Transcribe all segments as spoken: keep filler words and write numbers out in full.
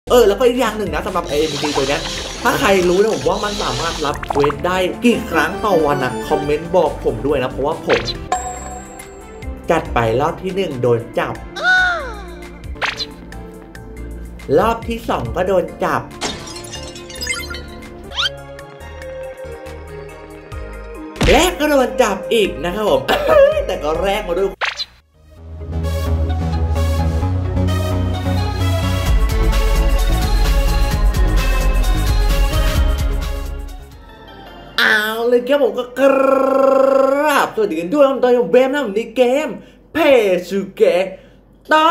เออแล้วก็อีกอย่างหนึ่งนะสำหรับ เอ็น พี ซี ตัวนี้ถ้าใครรู้นะผมว่ามันสามารถรับเควสได้กี่ครั้งต่อวันนะคอมเมนต์บอกผมด้วยนะเพราะว่าผมจัดไปรอบที่หนึ่งโดนจับรอบที่สองก็โดนจับแรกก็โดนจับอีกนะครับผม แต่ก็แรกมาด้วยเอาเลยครับผมก็กราบสวัสดีกันด้วยผมตอนอยู่เบมนะผมในเกมเพซูเกะต่อ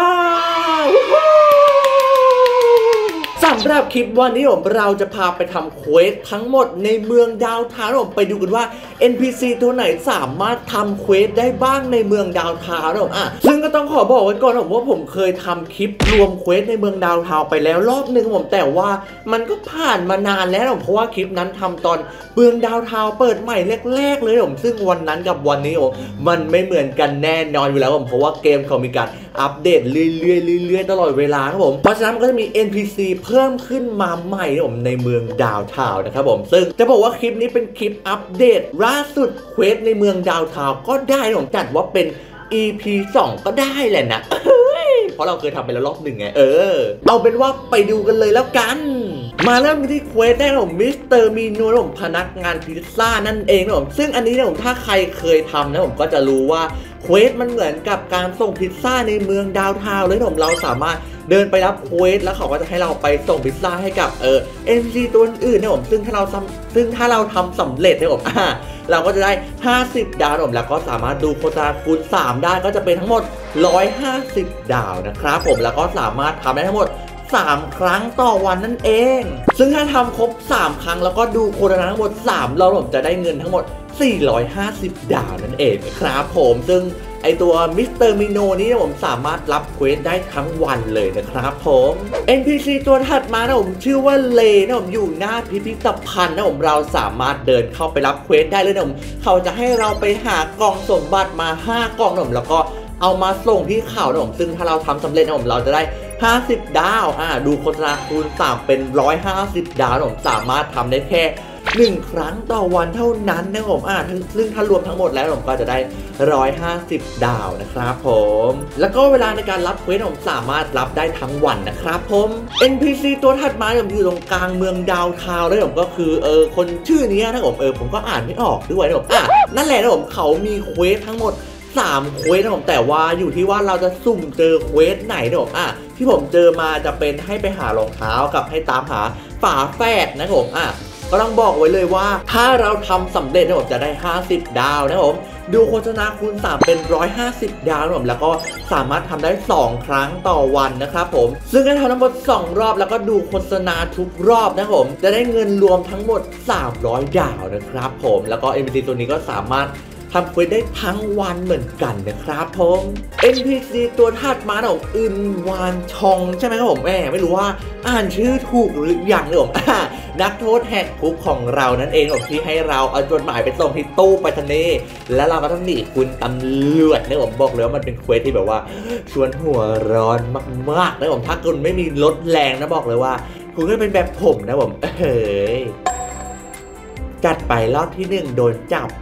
สำหรับคลิปวันนี้ผมเราจะพาไปทำเควสทั้งหมดในเมืองดาวทาวน์ผมไปดูกันว่า เอ็น พี ซี ตัวไหนสามารถทำเควสได้บ้างในเมืองดาวทาวน์ผมอ่ะซึ่งก็ต้องขอบอกไว้ก่อนผมว่าผมเคยทำคลิปรวมเควสในเมืองดาวทาวน์ไปแล้วรอบหนึ่งผมแต่ว่ามันก็ผ่านมานานแล้วผมเพราะว่าคลิปนั้นทำตอนเมืองดาวทาวน์เปิดใหม่แรกๆเลยผมซึ่งวันนั้นกับวันนี้ผมมันไม่เหมือนกันแน่นอนอยู่แล้วผมเพราะว่าเกมเขามีการอัปเดตเรื่อยๆเรื่อยๆตลอดเวลาครับผมเพราะฉะนั้นมันก็จะมี เอ็น พี ซี เพิ่มขึ้นมาใหม่ผมในเมืองดาวทาวน์นะครับผมซึ่งจะบอกว่าคลิปนี้เป็นคลิปอัปเดตล่าสุดเควสในเมืองดาวทาวน์ก็ได้ผมจัดว่าเป็น อี พี สองก็ได้แหละนะเพราะเราเคยทำไปแล้วรอบหนึ่งไงเออเอาเป็นว่าไปดูกันเลยแล้วกันมาเริ่มกันที่เควสแรกของมิสเตอร์มีนูผมพนักงานพิซซ่านั่นเองนะผมซึ่งอันนี้นะผมถ้าใครเคยทำนะผมก็จะรู้ว่าเควสมันเหมือนกับการส่งพิซซ่าในเมืองดาวทาวน์เลยผมเราสามารถเดินไปรับเควสแล้วเขาก็จะให้เราไปส่งพิซซ่าให้กับเออ เอ็น พี ซี ตัวอื่นนะผมซึ่งถ้าเราซึ่งถ้าเราทำสำเร็จนะผมอ่าเราก็จะได้ห้าสิบดาวผมแล้วก็สามารถดูโฆษณาคูณสามได้ก็จะเป็นทั้งหมดหนึ่งร้อยห้าสิบดาวนะครับผมแล้วก็สามารถทำได้ทั้งหมดสามครั้งต่อวันนั่นเองซึ่งถ้าทำครบสามครั้งแล้วก็ดูโฆษณาทั้งหมดสามรอบผมจะได้เงินทั้งหมดสี่ร้อยห้าสิบดาวนั่นเองครับผมซึ่งไอตัวมิสเตอร์มิโนนี้ผมสามารถรับเควสได้ทั้งวันเลยนะครับผม เอ็น พี ซี ตัวถัดมานะผมชื่อว่าเลนะผมอยู่หน้าพิพิธภัณฑ์นะผมเราสามารถเดินเข้าไปรับเควสได้เลยนะผมเขาจะให้เราไปหากล่องสมบัติมาห้ากล่องนะผมแล้วก็เอามาส่งที่เขานะผมซึ่งถ้าเราทำสำเร็จนะผมเราจะได้ห้าสิบดาวอ่าดูโฆษณาคูณสามเป็นหนึ่งร้อยห้าสิบดาวนะผมสามารถทำได้แค่หนึ่งครั้งต่อวันเท่านั้นนะผมอ่าซึ่งถ้ารวมทั้งหมดแล้วผมก็จะได้หนึ่งร้อยห้าสิบดาวนะครับผมแล้วก็เวลาในการรับเควสผมสามารถรับได้ทั้งวันนะครับผม เอ็น พี ซี ตัวถัดมาผมอยู่ตรงกลางเมืองดาวทาวน์เลยผมก็คือเออคนชื่อนี้นะผมเออผมก็อ่านไม่ออกด้วยนะผมอ่ะนั่นแหละนะผมเขามีเควสทั้งหมดสามเควสนะผมแต่ว่าอยู่ที่ว่าเราจะสุ่มเจอเควสไหนนะผมอ่ะที่ผมเจอมาจะเป็นให้ไปหารองเท้ากับให้ตามหาฝาแฝดนะผมอ่ะก็ต้องบอกไว้เลยว่าถ้าเราทำสำเร็จนะผมจะได้ห้าสิบดาวนะผมดูโฆษณาคูณสามเป็นหนึ่งร้อยห้าสิบดาวนะผมแล้วก็สามารถทำได้สองครั้งต่อวันนะครับผมซึ่งถ้าทำทั้งหมดสองรอบแล้วก็ดูโฆษณาทุกรอบนะผมจะได้เงินรวมทั้งหมดสามร้อยดาวนะครับผมแล้วก็ เอ็น พี ซี ตัวนี้ก็สามารถทำเควสได้ทั้งวันเหมือนกันนะครับผม เอ็น พี ซี ตัวถัดมาของอึนวานชองใช่ไหมครับผมแม่ไม่รู้ว่าอ่านชื่อถูกหรือยังนะผมนักโทษแหกคุกของเรานั่นเองผมที่ให้เราเอาจดหมายไปส่งที่ตู้ไปทะเลแล้วเราก็ต้องหนีคุณตำรวจนะผมบอกเลยว่ามันเป็นเควสที่แบบว่าชวนหัวร้อนมากๆนะผมถ้าคุณไม่มีรถแรงนะบอกเลยว่าคุณก็เป็นแบบผมนะผมเฮ้ยจัดไปรอบที่หนึ่งโดนจับ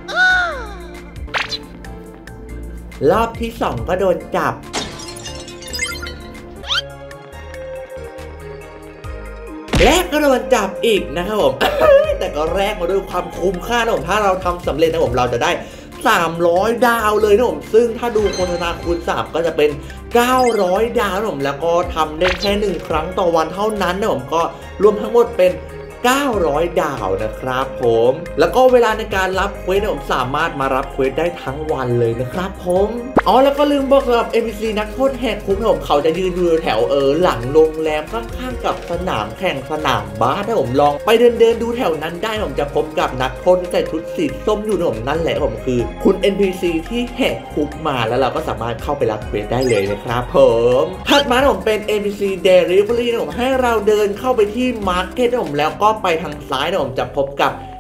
รอบที่สองก็โดนจับแรกก็โดนจับอีกนะครับผม แต่ก็แรกมาด้วยความคุ้มค่านะผมถ้าเราทำสำเร็จนะผมเราจะได้สามร้อยดาวเลยนะผมซึ่งถ้าดูโฆษณาคูณสามก็จะเป็นเก้าร้อยดาวนะผมแล้วก็ทำได้แค่หนึ่งครั้งต่อวันเท่านั้นนะผมก็รวมทั้งหมดเป็นเก้าร้อยดาวนะครับผมแล้วก็เวลาในการรับเควสผมสามารถมารับเควสได้ทั้งวันเลยนะครับผมอ๋อแล้วก็ลืมบอกสำหรับ เอ็น พี ซี นักโทษแหกคุกผมเขาจะยืนอยู่แถวเออหลังโรงแรมข้างๆกับสนามแข่งสนามบาสถ้าผมลองไปเดินเดินดูแถวนั้นได้ผมจะพบกับนักโทษที่ใส่ชุดสีส้มอยู่ผมนั่นแหละผมคือคุณ เอ็น พี ซี ที่แหกคุกมาแล้วเราก็สามารถเข้าไปรับเควสได้เลยนะครับผมถัดมาผมเป็น เอ็น พี ซี Delivery ผมให้เราเดินเข้าไปที่มาร์เก็ตผมแล้วก็ไปทางซ้ายผมจะพบกับ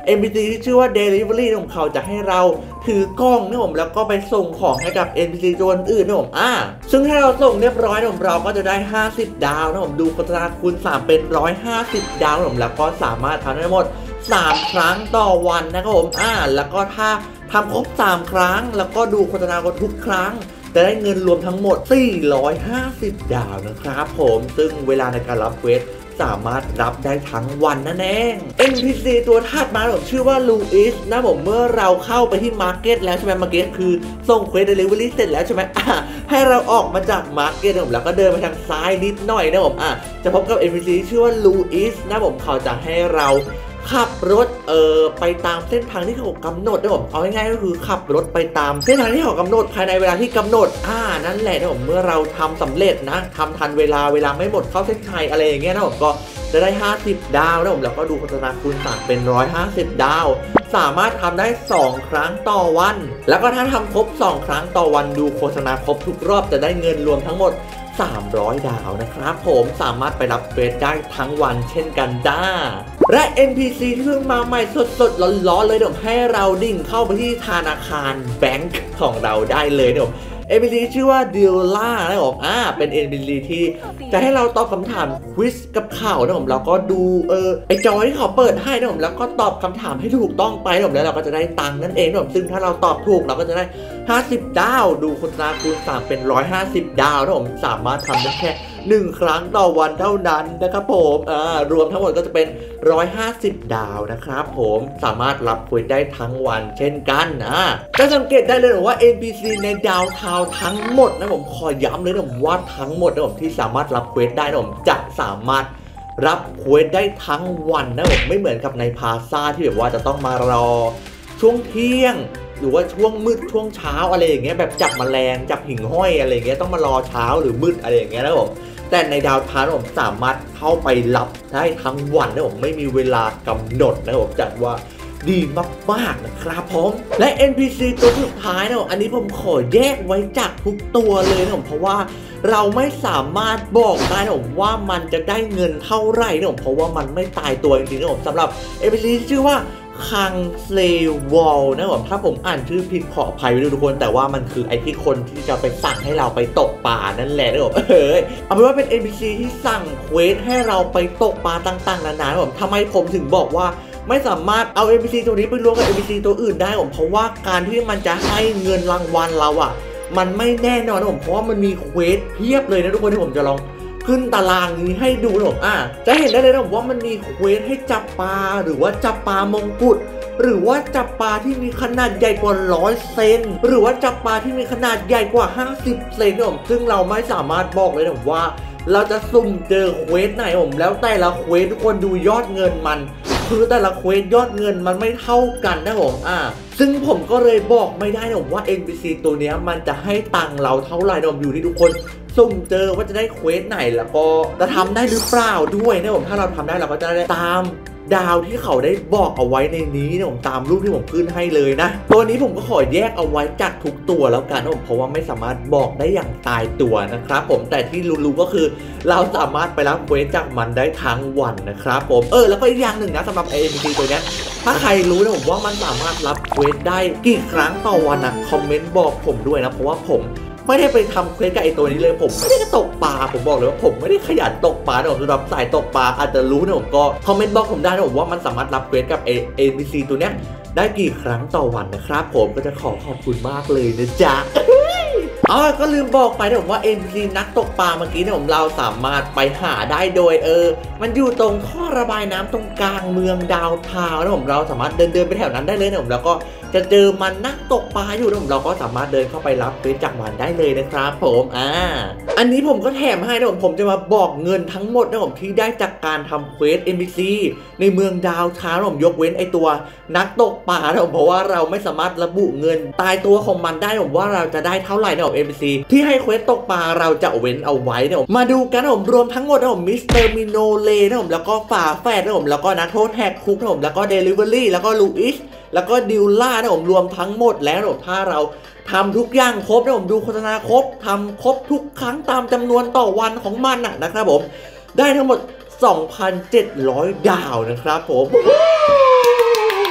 เอ็น พี ซี ที่ชื่อว่า Delivery นะผมเขาจะให้เราถือกล้องนะผมแล้วก็ไปส่งของให้กับ เอ็น พี ซี ตัวอื่นนะผมอ่าซึ่งถ้าเราส่งเรียบร้อยนะผมเราก็จะได้ห้าสิบดาวนะผมดูโฆษณาคูณสามเป็นหนึ่งร้อยห้าสิบดาวนะผมแล้วก็สามารถทำได้หมดสามครั้งต่อวันนะครับผมอ่าแล้วก็ถ้าทำครบสามครั้งแล้วก็ดูโฆษณาทุกครั้งจะได้เงินรวมทั้งหมดสี่ร้อยห้าสิบดาวนะครับผมซึ่งเวลาในการรับเควสสามารถรับได้ทั้งวันนั่นเอง เอ็น พี ซี ตัวถัดมาผมชื่อว่าลูอิสนะผมเมื่อเราเข้าไปที่มาร์เก็ตแล้วใช่ไหมมาร์เก็ตคือส่งเควสเดลิเวอรี่เสร็จแล้วใช่ไหมอ่ะให้เราออกมาจากมาร์เก็ตนะผมแล้วก็เดินไปทางซ้ายนิดหน่อยนะผมอ่ะจะพบกับ เอ็น พี ซี ชื่อว่าลูอิสนะผมเขาจะให้เราขับรถเอ่อไปตามเส้นทางที่เขากำหนดนะผมเอาง่ายๆก็คือขับรถไปตามเส้นทางที่เขากำหนดภายในเวลาที่กำหนดอ่านั่นแหละนะผมเมื่อเราทำสำเร็จนะทำทันเวลาเวลาไม่หมดเข้าเส้นชัยอะไรอย่างเงี้ยนะผมก็จะได้ห้าสิบดาวนะผมแล้วก็ดูโฆษณาคูณสามเป็นหนึ่งร้อยห้าสิบดาวสามารถทำได้สองครั้งต่อวันแล้วก็ถ้าทำครบสองครั้งต่อวันดูโฆษณาครบทุกรอบจะได้เงินรวมทั้งหมดสามร้อยดาวนะครับผมสามารถไปรับเควสได้ทั้งวันเช่นกันจ้าและ เอ็น พี ซี ที่เพิ่งมาใหม่สดๆร้อนๆเลยเดี๋ยวให้เราดิ่งเข้าไปที่ธนาคารแบงก์ของเราได้เลยเดี๋ยว เอ็น พี ซี ชื่อว่าดิลล่านะผมอ่าเป็น เอ็น พี ซี ที่จะให้เราตอบคำถามควิสกับข่าวนะผมแล้วก็ดูเออไอจอที่เขาเปิดให้นะผมแล้วก็ตอบคำถามให้ถูกต้องไปนะผมแล้วเราก็จะได้ตังค์นั่นเองนะผมซึ่งถ้าเราตอบถูกเราก็จะได้ห้าสิบดาวดูโฆษณาคูณสามเป็นหนึ่งร้อยห้าสิบดาวนะผมสามารถทำได้แค่หนึ่งครั้งต่อวันเท่านั้นนะครับผมอ่ารวมทั้งหมดก็จะเป็นหนึ่งร้อยห้าสิบดาวนะครับผมสามารถรับคุยได้ทั้งวันเช่นกันอ่าจะสังเกตได้เลยว่า เอ็น พี ซี ในดาวทาวทั้งหมดนะผมขอย้ำเลยนะผมว่าทั้งหมดนะผมที่สามารถรับเควสได้นะผมจะสามารถรับเควสได้ทั้งวันนะผมไม่เหมือนกับในพาซ่าที่แบบว่าจะต้องมารอช่วงเที่ยงหรือว่าช่วงมืดช่วงเช้าอะไรอย่างเงี้ยแบบจับแมลงจับหิ่งห้อยอะไรอย่างเงี้ยต้องมารอเช้าหรือมืดอะไรอย่างเงี้ยนะผมแต่ในดาวทาวน์ผมสามารถเข้าไปรับได้ทั้งวันนะผมไม่มีเวลากำหนดนะผมจัดว่าดีมากๆนะครับผมและ เอ็น พี ซี ตัวสุดท้ายนะผมอันนี้ผมขอแยกไว้จากทุกตัวเลยนะผมเพราะว่าเราไม่สามารถบอกได้นะผมว่ามันจะได้เงินเท่าไหร่นะผมเพราะว่ามันไม่ตายตัวจริงๆนะผมสำหรับ เอ็น พี ซี ชื่อว่าคังเซวอลนะผมถ้าผมอ่านชื่อผิดขออภัยด้วยทุกคนแต่ว่ามันคือไอที่คนที่จะไปสั่งให้เราไปตกปลานั่นแหละนะผมเออเอาเป็นว่าเป็น เอ็น พี ซี ที่สั่งเควสให้เราไปตกปลาต่างๆนานาผมทำไมผมถึงบอกว่าไม่สามารถเอา เอ็น พี ซี ตัวนี้ไปรวมกับ เอ็น พี ซี ตัวอื่นได้ผมเพราะว่าการที่มันจะให้เงินรางวัลเราอ่ะมันไม่แน่นอนนะผมเพราะว่ามันมีเควสเพียบเลยนะทุกคนที่ผมจะลองขึ้นตารางนี้ให้ดูนะผมอ่ะจะเห็นได้เลยนะผมว่ามันมีเควสให้จับปลาหรือว่าจับปลามงกุฎหรือว่าจับปลาที่มีขนาดใหญ่กว่าร้อยเซนหรือว่าจับปลาที่มีขนาดใหญ่กว่าห้าสิบเซนนะผมซึ่งเราไม่สามารถบอกเลยนะผมว่าเราจะสุ่มเจอเควสไหนผมแล้วแต่ละเควสทุกคนดูยอดเงินมันคือแต่ละเควสยอดเงินมันไม่เท่ากันนะผมอ่าซึ่งผมก็เลยบอกไม่ได้นะผมว่า เอ็น พี ซี ตัวเนี้ยมันจะให้ตังค์เราเท่าไหร่นะผมอยู่ที่ทุกคนสุ่มเจอว่าจะได้เควสไหนแล้วก็จะทำได้หรือเปล่าด้วยนะผมถ้าเราทำได้เราก็จะได้ตามดาวที่เขาได้บอกเอาไว้ในนี้นะผมตามรูปที่ผมขึ้นให้เลยนะตัวนี้ผมก็ขอแยกเอาไว้จากทุกตัวแล้วกันนะผมเพราะว่าไม่สามารถบอกได้อย่างตายตัวนะครับผมแต่ที่รู้ๆก็คือเราสามารถไปรับเควสจากมันได้ทั้งวันนะครับผมเออแล้วก็อีกอย่างหนึ่งนะสำหรับ เอ็น พี ซี ตัวเนี้ยถ้าใครรู้นะผมว่ามันสามารถรับเควสได้กี่ครั้งต่อวันนะคอมเมนต์บอกผมด้วยนะเพราะว่าผมไม่ได้ไปทำเควสกับไอตัวนี้เลยผมไม่ได้ตกปลาผมบอกเลยว่าผมไม่ได้ขยันตกปลานะผมสำหรับสายตกปลาอาจจะรู้นะผมก็คอมเมนต์บอกผมได้นะผมว่ามันสามารถรับเควสกับ เอ็น พี ซี ตัวเนี้ยได้กี่ครั้งต่อวันนะครับผมก็จะขอขอบคุณมากเลยนะจ๊ะอ๋อก็ลืมบอกไปนะผมว่า เอ็น พี ซี นักตกปลาเมื่อกี้นะผมเราสามารถไปหาได้โดยเออมันอยู่ตรงท่อระบายน้ำตรงกลางเมืองดาวทาวน์นะผมเราสามารถเดินเดินไปแถวนั้นได้เลยนะผมแล้วก็จะเจอมันนักตกปลาอยู่นะผมเราก็สามารถเดินเข้าไปรับเควสจากมันได้เลยนะครับผมอ่าอันนี้ผมก็แถมให้นะผมผมจะมาบอกเงินทั้งหมดนะผมที่ได้จากการทำเควส เอ็น พี ซี ในเมืองดาวทาวน์ผมยกเว้นไอตัวนักตกปลานะผมเพราะว่าเราไม่สามารถระบุเงินตายตัวของมันได้ผมว่าเราจะได้เท่าไหร่นะผม เอ็น พี ซี ที่ให้เควสตกปลาเราจะเว้นเอาไว้นะผมมาดูกันนะผมรวมทั้งหมดนะผมมิสเตอร์มิโนเลนะผมแล้วก็ฝาแฝดนะผมแล้วก็นักโทษแหกคุกนะผมแล้วก็เดลิเวอรี่แล้วก็ลูอิสแล้วก็ดิลล่านะผมรวมทั้งหมดแล้วนะถ้าเราทำทุกอย่างครบนะผมดูโฆษณาครบทำครบทุกครั้งตามจำนวนต่อวันของมันนะครับผมได้ทั้งหมด สองพันเจ็ดร้อย ดาวนะครับผม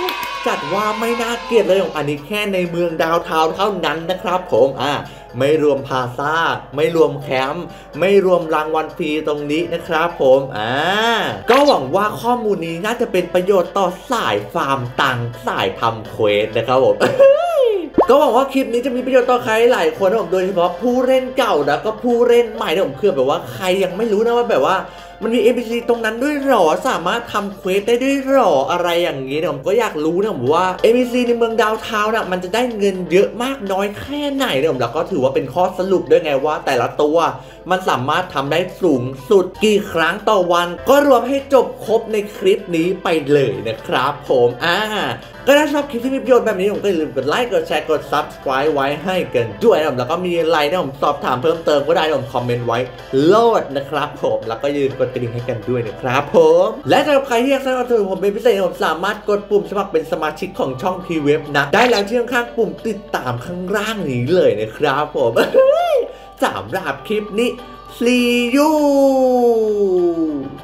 จัดว่าไม่น่าเกลียดเลยของอันนี้แค่ในเมืองดาวเทาเท่านั้นนะครับผมอ่าไม่รวมพาซ่าไม่รวมแคมป์ไม่รวมรางวัลฟรีตรงนี้นะครับผมอ่าก็หวังว่าข้อมูลนี้น่าจะเป็นประโยชน์ต่อสายฟาร์มตังสายทำเควสนะครับผม ก็หวังว่าคลิปนี้จะมีประโยชน์ต่อใครหลายคนนะผมโดยเฉพาะผู้เล่นเก่าแล้วก็ผู้เล่นใหม่นะผมคือแบบว่าใครยังไม่รู้นะว่าแบบว่ามันมี เอ็น พี ซี ตรงนั้นด้วยหรอสามารถทำเควสได้ด้วยหรออะไรอย่างนี้เนี่ยผมก็อยากรู้นะผมว่า เอ็น พี ซี ในเมืองดาวเทาน่ะมันจะได้เงินเยอะมากน้อยแค่ไหนเนี่ยผมแล้วก็ถือว่าเป็นข้อสรุปด้วยไงว่าแต่ละตัวมันสามารถทำได้สูงสุดกี่ครั้งต่อวันก็รวมให้จบครบในคลิปนี้ไปเลยนะครับผมอ่าก็ถ้าชอบคลิปที่มีประโยชน์แบบนี้ผมก็อย่าลืมกดไลค์กดแชร์กด ซับสไครบ์ ไว้ให้กันด้วยนะแล้วก็มีอะไรนะผมสอบถามเพิ่มเติมก็ได้นะผมคอมเมนต์ไว้โลดนะครับผมแล้วก็อย่าลืมกดกระดิ่งให้กันด้วยนะครับผมและสำหรับใครที่อยากสนับสนุนผมเป็นพิเศษผมสามารถกดปุ่มสมัครเป็นสมาชิกของช่องทีเว็บนะได้แล้วที่ข้างๆปุ่มติดตามข้างล่างนี้เลยนะครับผมสำหรับคลิปนี้ See you